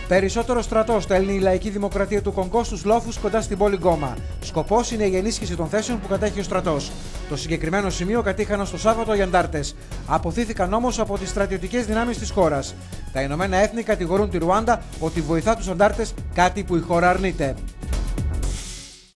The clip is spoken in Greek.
Περισσότερο στρατό στέλνει η Λαϊκή Δημοκρατία του Κονγκό στους λόφους κοντά στην πόλη Γκόμα. Σκοπός είναι η ενίσχυση των θέσεων που κατέχει ο στρατός. Το συγκεκριμένο σημείο κατήχαν ως το Σάββατο οι αντάρτες. Αποθήθηκαν όμως από τις στρατιωτικές δυνάμεις της χώρας. Τα Ηνωμένα Έθνη κατηγορούν τη Ρουάντα ότι βοηθά τους αντάρτες, κάτι που η χώρα αρνείται.